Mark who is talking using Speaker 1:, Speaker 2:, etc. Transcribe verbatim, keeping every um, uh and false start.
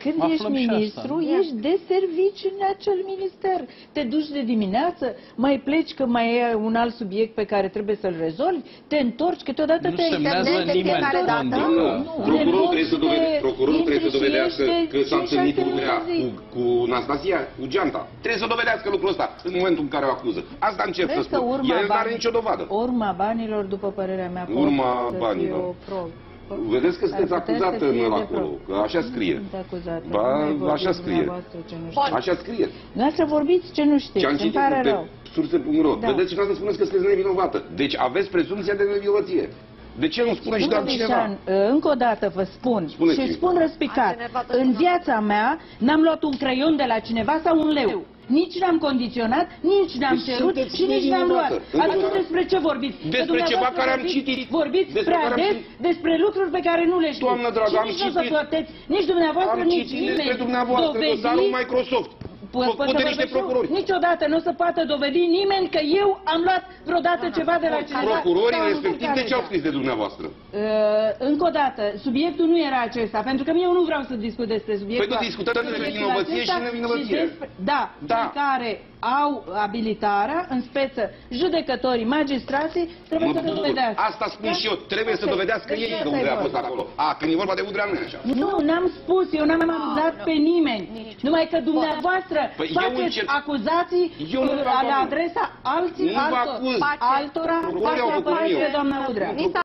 Speaker 1: Când ești ministru, ești de servici în acel minister. Te duci de dimineață, mai pleci că mai e un alt subiect pe care trebuie să-l rezolvi, te întorci, câteodată te
Speaker 2: semnează nimeni
Speaker 3: Procurorul trebuie să dovede, procurorul trebuie să dovedească că s-a întâlnit Udrea cu, cu Nastasia, cu Geanta. Trebuie să dovedească lucrul ăsta în momentul în care o acuză. Asta încerc să spun. El nu are nicio dovadă.
Speaker 1: Urma banilor, după părerea mea,
Speaker 3: urma banilor. Vedeți că sunteți acuzată în acolo, că așa scrie. Ba, așa scrie. Așa scrie.
Speaker 1: Dumneavoastră vorbiți ce nu știți, îmi pare rău.
Speaker 3: surse punct ro. Vedeți și vreau să spuneți că sunteți nevinovată. Deci aveți prezumția de nevinovăție. De ce nu spune și doar cineva?
Speaker 1: Încă o dată vă spun și spun răspicat. În viața mea n-am luat un creion de la cineva sau un leu. Nici n-am condiționat, nici n-am cerut și nici n-am luat. Atunci despre ce vorbiți?
Speaker 3: Despre ceva care am citit.
Speaker 1: Vorbiți prea des despre lucruri pe care nu le știți.
Speaker 3: Doamnă dragă, am
Speaker 1: citit. Nici dumneavoastră, nici nimeni.
Speaker 3: Despre dumneavoastră, dosarul Microsoft. Făcut de niște procurori.
Speaker 1: Niciodată nu o să poată dovedi nimeni că eu am luat vreodată ceva de la cineva.
Speaker 3: Procurorii respectiv de ce au scris de dumneavoastră?
Speaker 1: Încă o dată, subiectul nu era acesta, pentru că eu nu vreau să discut despre subiectul.
Speaker 3: Păi nu discutăm despre vinovăție și nevinovăție.
Speaker 1: Da, cei care au abilitarea, în speță judecătorii, magistrații, trebuie să dovedească.
Speaker 3: Asta spun și eu, trebuie să dovedească ei că Udrea a fost acolo. A, când e vorba de Udrea nu e așa.
Speaker 1: Nu, n-am spus, eu n-am acuzat pe nimeni. Numai că dumneavoastră faceți acuzații la adresa alții, altora, altora, faceți doamna Udrea.